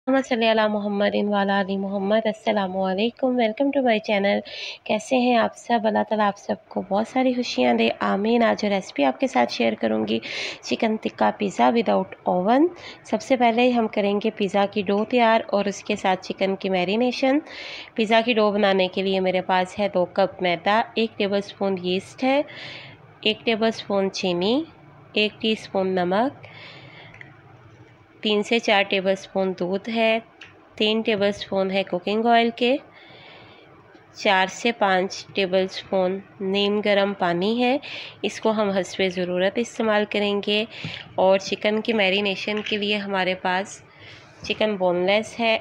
मोहम्मद सल्ली अला मुहम्मदिन वाला अली मोहम्मद। अस्सलामु अलैकुम, वेलकम टू माय चैनल। कैसे हैं आप सब? अल्लाह ताला आप सबको बहुत सारी खुशियां दे, आमीन। आज जो रेसिपी आपके साथ शेयर करूंगी chicken tikka pizza without oven. सबसे पहले हम करेंगे पिज़्ज़ा की डो तैयार और उसके साथ चिकन की मैरिनेशन। पिज़्ज़ा की डो बनाने के लिए मेरे पास है 2 कप मैदा, 1 टेबलस्पून यीस्ट है, 1 टेबलस्पून चीनी, 1 टीस्पून नमक, 3 से 4 टेबलस्पून दूध है, 3 टेबलस्पून है कुकिंग ऑयल के, 4 से 5 टेबलस्पून नीम गरम पानी है। इसको हम हस्बे ज़रूरत इस्तेमाल करेंगे। और चिकन की मैरिनेशन के लिए हमारे पास चिकन बोनलेस है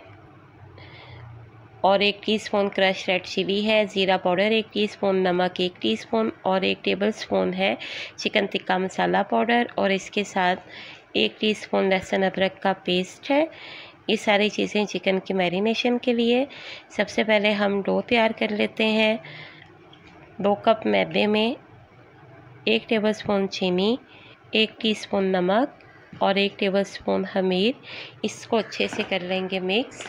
और 1 टीस्पून क्रश रेड चिली है, ज़ीरा पाउडर 1 टीस्पून, नमक 1 टीस्पून और 1 टेबलस्पून है चिकन टिक्का मसाला पाउडर और इसके साथ 1 टीस्पून लहसुन अदरक का पेस्ट है। ये सारी चीज़ें चिकन की मैरिनेशन के लिए। सबसे पहले हम डो तैयार कर लेते हैं। 2 कप मैदे में 1 टेबलस्पून चीनी, 1 टीस्पून नमक और 1 टेबलस्पून खमीर, इसको अच्छे से कर लेंगे मिक्स।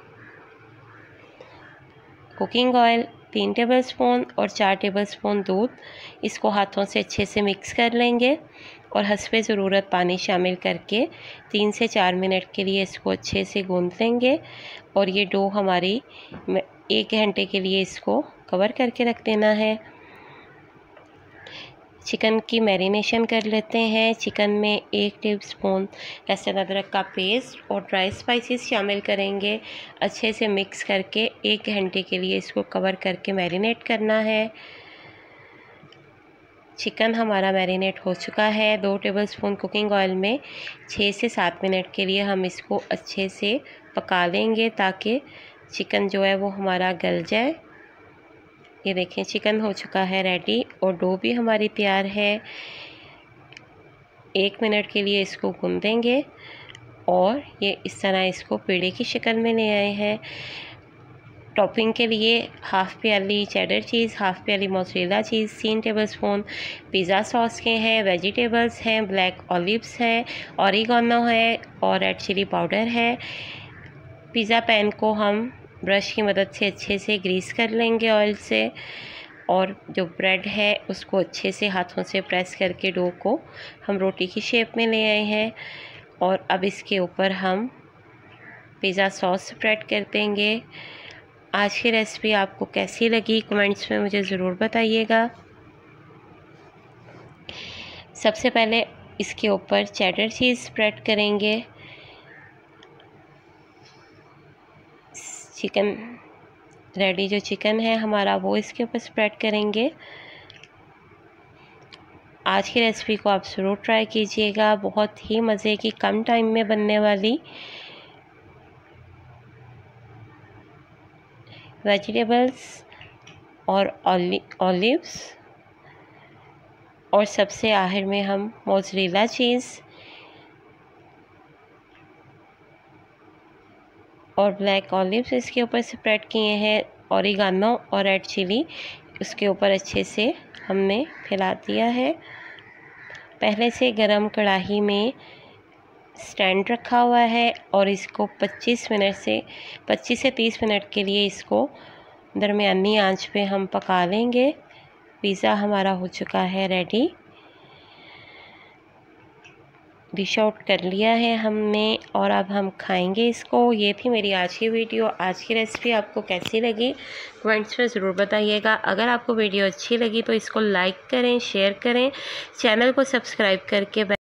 कुकिंग ऑयल 3 टेबलस्पून और 4 टेबलस्पून दूध, इसको हाथों से अच्छे से मिक्स कर लेंगे और हस्बे ज़रूरत पानी शामिल करके 3 से 4 मिनट के लिए इसको अच्छे से गूंथ लेंगे। और ये डो हमारी 1 घंटे के लिए इसको कवर करके रख देना है। चिकन की मैरिनेशन कर लेते हैं। चिकन में 1 टीस्पून लहसुन अदरक का पेस्ट और ड्राई स्पाइसेस शामिल करेंगे। अच्छे से मिक्स करके 1 घंटे के लिए इसको कवर करके मैरिनेट करना है। चिकन हमारा मैरिनेट हो चुका है। 2 टेबलस्पून कुकिंग ऑयल में 6 से 7 मिनट के लिए हम इसको अच्छे से पका लेंगे ताकि चिकन जो है वो हमारा गल जाए। ये देखें चिकन हो चुका है रेडी और डो भी हमारी तैयार है। 1 मिनट के लिए इसको गूंदेंगे और ये इस तरह इसको पेड़े की शक्ल में ले आए हैं। टॉपिंग के लिए हाफ़ प्याली चेडर चीज़, हाफ़ प्याली mozzarella cheese, 3 tablespoon pizza sauce के हैं, वेजिटेबल्स हैं, ब्लैक ऑलिव्स है, ऑरिगेनो है और रेड चिली पाउडर है। पिज़्ज़ा पैन को हम ब्रश की मदद से अच्छे से ग्रीस कर लेंगे ऑयल से और जो ब्रेड है उसको अच्छे से हाथों से प्रेस करके डो को हम रोटी की शेप में ले आए हैं। और अब इसके ऊपर हम पिज़्ज़ा सॉस स्प्रेड कर देंगे। आज की रेसिपी आपको कैसी लगी कमेंट्स में मुझे ज़रूर बताइएगा। सबसे पहले इसके ऊपर चेडर चीज़ स्प्रेड करेंगे। चिकन रेडी जो चिकन है हमारा वो इसके ऊपर स्प्रेड करेंगे। आज की रेसिपी को आप ज़रूर ट्राई कीजिएगा। बहुत ही मज़े की कम टाइम में बनने वाली वेजिटेबल्स और ऑलिव्स और सबसे आखिर में हम मोज़रेला चीज़ और ब्लैक ऑलिव्स इसके ऊपर स्प्रेड किए हैं। ऑरिगेनो और रेड चिली उसके ऊपर अच्छे से हमने फैला दिया है। पहले से गरम कढ़ाई में स्टैंड रखा हुआ है और इसको 25 से 30 मिनट के लिए इसको दरमियानी आंच पे हम पका लेंगे। पिज़्ज़ा हमारा हो चुका है रेडी। डिश आउट कर लिया है हमने और अब हम खाएंगे इसको। ये थी मेरी आज की वीडियो। आज की रेसिपी आपको कैसी लगी कमेंट्स में ज़रूर बताइएगा। अगर आपको वीडियो अच्छी लगी तो इसको लाइक करें, शेयर करें, चैनल को सब्सक्राइब करके